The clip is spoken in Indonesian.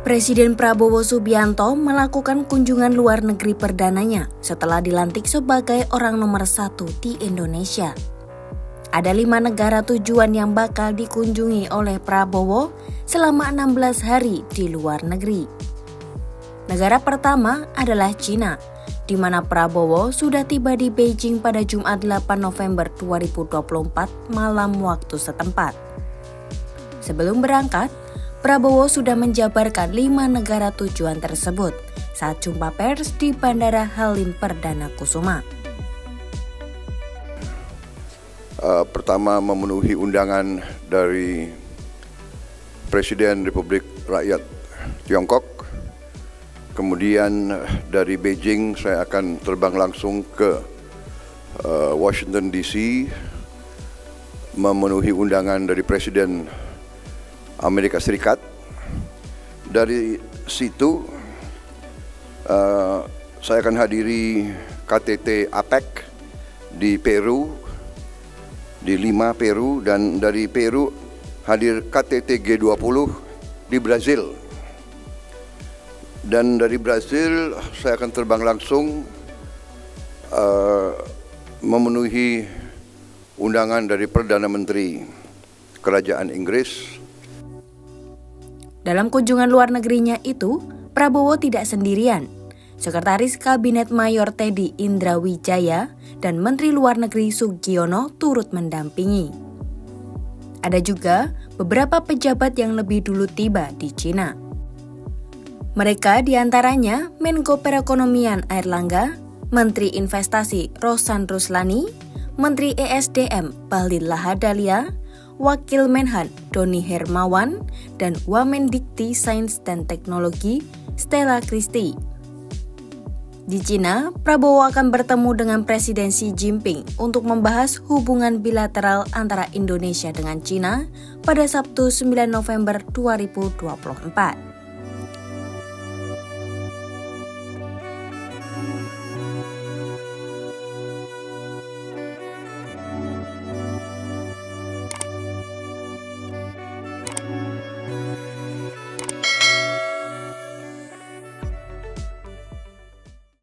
Presiden Prabowo Subianto melakukan kunjungan luar negeri perdananya setelah dilantik sebagai orang nomor 1 di Indonesia. Ada 5 negara tujuan yang bakal dikunjungi oleh Prabowo selama 16 hari di luar negeri. Negara pertama adalah Cina, di mana Prabowo sudah tiba di Beijing pada Jumat 8 November 2024 malam waktu setempat. Sebelum berangkat, Prabowo sudah menjabarkan 5 negara tujuan tersebut saat jumpa pers di Bandara Halim Perdana Kusuma. Pertama, memenuhi undangan dari Presiden Republik Rakyat Tiongkok. Kemudian dari Beijing saya akan terbang langsung ke Washington DC, memenuhi undangan dari Presiden Amerika Serikat. Dari situ saya akan hadiri KTT APEC di Peru, di Lima, Peru, dan dari Peru hadir KTT G20 di Brazil. Dan dari Brazil saya akan terbang langsung memenuhi undangan dari Perdana Menteri Kerajaan Inggris. Dalam kunjungan luar negerinya itu, Prabowo tidak sendirian. Sekretaris Kabinet Mayor Teddy Indrawijaya dan Menteri Luar Negeri Sugiono turut mendampingi. Ada juga beberapa pejabat yang lebih dulu tiba di Cina. Mereka diantaranya Menko Perekonomian Airlangga, Menteri Investasi Rohsan Ruslani, Menteri ESDM Bahlil Lahadalia, Wakil Menhan Doni Hermawan, dan Wamendikti Sains dan Teknologi Stella Christie. Di Cina, Prabowo akan bertemu dengan Presiden Xi Jinping untuk membahas hubungan bilateral antara Indonesia dengan Cina pada Sabtu 9 November 2024.